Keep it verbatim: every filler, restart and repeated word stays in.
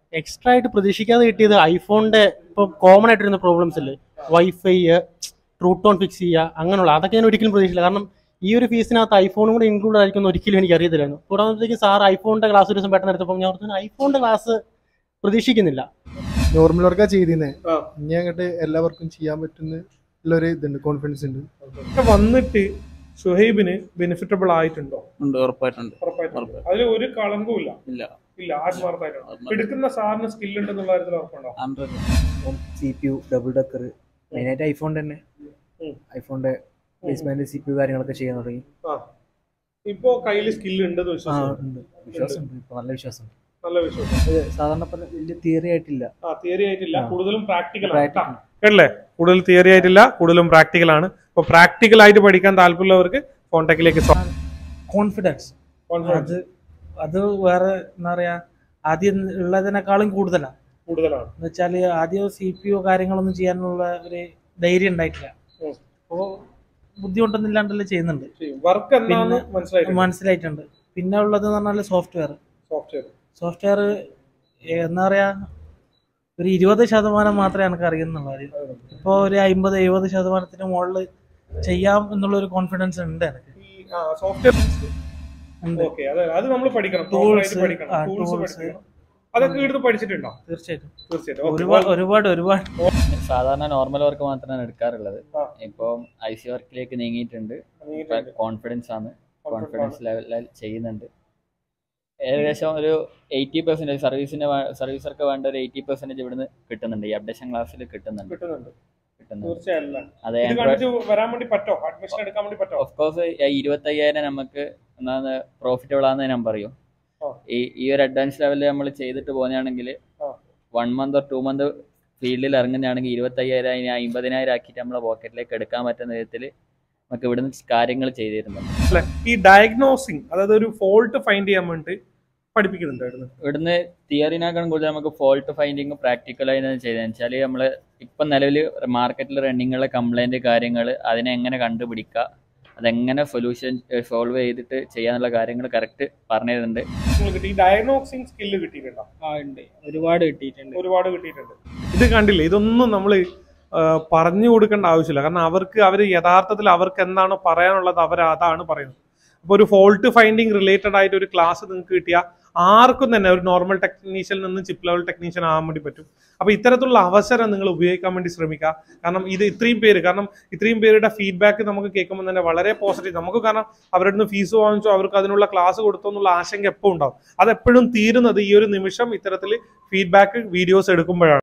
Extra ആയിട്ട് പ്രതീക്ഷിക്കാതെ കിട്ടിയത് ഐഫോണിന്റെ ഇപ്പൊ കോമൺ ആയിട്ടിരുന്ന പ്രോബ്ലംസ് ഇല്ലേ, വൈഫൈ ട്രൂട്ട് ടോൺ ഫിക്സ് ചെയ്യുക അങ്ങനെയുള്ള, അതൊക്കെ ഞാൻ ഒരിക്കലും പ്രതീക്ഷിച്ചില്ല. കാരണം ഈ ഒരു ഫീസിനകത്ത് ഐഫോണും കൂടെ ഇൻക്ലൂഡ് ആയിരിക്കും ഒരിക്കലും എനിക്ക് അറിയത്തില്ലായിരുന്നു. തുടർന്നത്തേക്ക് സാർ ഐഫോണിന്റെ ക്ലാസ് ഒരു ദിവസം പെട്ടെന്ന് എടുത്തപ്പോൾ ഞാൻ പറഞ്ഞു ഐഫോണിന്റെ ക്ലാസ് പ്രതീക്ഷിക്കുന്നില്ല. നോർമൽ വർക്കാ ചെയ്തിരുന്നേ, ഇനി അങ്ങോട്ട് എല്ലാവർക്കും ചെയ്യാൻ പറ്റുന്ന ഉള്ളൊരു ഇതുണ്ട്, കോൺഫിഡൻസ് ഉണ്ട്. വന്നിട്ട് ഷുഹൈബിന് ബെനിഫിറ്റബിൾ ആയിട്ടുണ്ടോ? ഉറപ്പായിട്ടുണ്ട്. അതിൽ ഒരു കളങ്കവും ഇല്ല. ഇല്ല ഇല്ല ആത്മാർത്ഥമായിട്ടുണ്ട്. എടുക്കുന്ന സാറിന് സ്കിൽ ഉണ്ടെന്നുള്ള കാര്യത്തിൽ ഉറപ്പുണ്ടോ? C P U double decker മെയിനായിട്ട് ഐഫോണിന്റെ തന്നെ, ഐഫോണിന്റെ പ്ലേസ്മെന്റ് സി പി യു കാര്യങ്ങളൊക്കെ ചെയ്യാൻ തുടങ്ങി. ഇപ്പോ കയ്യില് സ്കിൽ ഉണ്ടെന്ന് വിശ്വാസമുണ്ട്. വിശ്വാസമുണ്ട്, ഇപ്പൊ നല്ല വിശ്വാസമുണ്ട്. നല്ല വിശ്വാസം. സാധാരണ വലിയ തിയറി ആയിട്ടില്ല. തിയറി ആയിട്ടില്ല, കൂടുതലും പ്രാക്ടിക്കൽ അല്ലേ? കൂടുതൽ തിയറി ആയിട്ടില്ല, കൂടുതലും പ്രാക്ടിക്കൽ ആണ്. അപ്പൊ പ്രാക്ടിക്കൽ ആയിട്ട് പഠിക്കാൻ താല്പര്യമുള്ളവർക്ക് ഫോൺടെക്കിലേക്ക് കോൺഫിഡൻസ് അത് അത് വേറെ എന്താ പറയാ, ആദ്യം ഉള്ളതിനേക്കാളും കൂടുതലാണ് കൂടുതലാണ് എന്ന് വെച്ചാല് ആദ്യം സി പി യു കാര്യങ്ങളൊന്നും ചെയ്യാനുള്ള ഒരു ധൈര്യം ഉണ്ടായിട്ടില്ല. അപ്പോ ബുദ്ധിമുട്ടൊന്നുമില്ലാണ്ടല്ലേ ചെയ്യുന്നുണ്ട്. വർക്ക് മനസ്സിലായിട്ടുണ്ട്. പിന്നെ ഉള്ളത് എന്ന് പറഞ്ഞാൽ സോഫ്റ്റ്വെയർ സോഫ്റ്റ്വെയർ സോഫ്റ്റ്വെയർ എന്താ പറയാ, ഒരു ഇരുപത് ശതമാനം മാത്രമേ എനിക്ക് അറിയുന്നുള്ളൂ. ഇപ്പോൾ ഒരു അമ്പത് എഴുപത് ശതമാനത്തിന് മുകളിൽ ചെയ്യാം എന്നുള്ളൊരു കോൺഫിഡൻസ് ഉണ്ട് എനിക്ക്. തീർച്ചയായിട്ടും ഒരുപാട് ഒരുപാട് ഒരുപാട് സാധാരണ നോർമൽ വർക്ക് മാത്രമാണ് എടുക്കാറുള്ളത്. ഇപ്പം ഐ സി വർക്കിലേക്ക് നീങ്ങിയിട്ടുണ്ട്. കോൺഫിഡൻസ് ആണ്, കോൺഫിഡൻസ് ലെവലിൽ ചെയ്യുന്നുണ്ട്. ഏകദേശം ഒരു എയ്റ്റി പെർസെന്റേജ് സർവീസിന് സർവീസർക്ക് വേണ്ട ഒരു എയ്റ്റി പെർസെന്റേജ് ഇവിടുന്ന് കിട്ടുന്നുണ്ട്. ഈ അപ്ഡേഷൻ ക്ലാസ്സിൽ കിട്ടുന്നുണ്ട്. അതെ, ഓഫ് കോഴ്സ് ഇരുപത്തി അയ്യായിരം നമുക്ക് എന്താണ് പ്രോഫിറ്റബിൾ ആണെന്ന് ഞാൻ പറയും. ഈ ഈ ഒരു അഡ്വാൻസ് ലെവലിൽ നമ്മൾ ചെയ്തിട്ട് പോകുന്നതാണെങ്കിൽ one month or two month ഫീൽഡിൽ ഇറങ്ങുന്നതാണെങ്കിൽ ഇരുപത്തി അയ്യായിരം അമ്പതിനായിരം ആക്കിയിട്ട് നമ്മളെ പോക്കറ്റിലേക്ക് എടുക്കാൻ പറ്റുന്ന വിധത്തിൽ നമുക്ക് ഇവിടുന്ന് കാര്യങ്ങൾ ചെയ്തിരുന്നുണ്ട്. ഈ ഡയഗ്നോസിങ്, അതായത് ഒരു ഫോൾട്ട് ഫൈൻഡ് ചെയ്യാൻ വേണ്ടി പഠിപ്പിക്കുന്നുണ്ടായിരുന്നു. ഇവിടുന്ന് തിയറിനേക്കാളും കൂടുതൽ നമുക്ക് ഫോൾട്ട് ഫൈൻഡിങ് പ്രാക്ടിക്കലായി ചെയ്തതെന്ന് വെച്ചാൽ നമ്മൾ ഇപ്പം നിലവിൽ മാർക്കറ്റിൽ റണ്ണിങ്ങുള്ള കംപ്ലൈൻറ്റ് കാര്യങ്ങൾ അതിനെ എങ്ങനെ കണ്ടുപിടിക്കുക, അതെങ്ങനെ സൊല്യൂഷൻ സോൾവ് ചെയ്തിട്ട് ചെയ്യാനുള്ള കാര്യങ്ങൾ കറക്റ്റ് പറഞ്ഞു തരുന്നുണ്ട്. ഈ ഡയഗ്നോസിങ് സ്കില്ല് കിട്ടിയിട്ടുണ്ടോ? ഒരുപാട് കിട്ടിയിട്ടുണ്ട് ഒരുപാട് കിട്ടിയിട്ടുണ്ട്. ഇത് കണ്ടില്ലേ, ഇതൊന്നും നമ്മൾ പറഞ്ഞു കൊടുക്കേണ്ട ആവശ്യമില്ല. കാരണം അവർക്ക് അവർ യഥാർത്ഥത്തിൽ അവർക്ക് എന്താണോ പറയാനുള്ളത് അവർ അതാണ് പറയുന്നത്. അപ്പോൾ ഒരു ഫോൾട്ട് ഫൈൻഡിങ് റിലേറ്റഡ് ആയിട്ട് ഒരു ക്ലാസ് നിങ്ങൾക്ക് കിട്ടിയാൽ ആർക്കും തന്നെ ഒരു നോർമൽ ടെക്നീഷ്യനിൽ നിന്ന് ചിപ്പ് ലെവൽ ടെക്നീഷ്യൻ ആകാൻ വേണ്ടി പറ്റും. അപ്പോൾ ഇത്തരത്തിലുള്ള അവസരം നിങ്ങൾ ഉപയോഗിക്കാൻ വേണ്ടി ശ്രമിക്കുക. കാരണം ഇത് ഇത്രയും പേര് കാരണം ഇത്രയും പേരുടെ ഫീഡ്ബാക്ക് നമുക്ക് കേൾക്കുമ്പോൾ തന്നെ വളരെ പോസിറ്റീവ് നമുക്ക്. കാരണം അവരുടെ നിന്ന് ഫീസ് വാങ്ങിച്ചോ അവർക്ക് അതിനുള്ള ക്ലാസ് കൊടുത്തോ എന്നുള്ള ആശങ്ക എപ്പോൾ ഉണ്ടാവും. അതെപ്പോഴും തീരുന്നത് ഈ ഒരു നിമിഷം ഇത്തരത്തിൽ ഫീഡ്ബാക്ക് വീഡിയോസ് എടുക്കുമ്പോഴാണ്.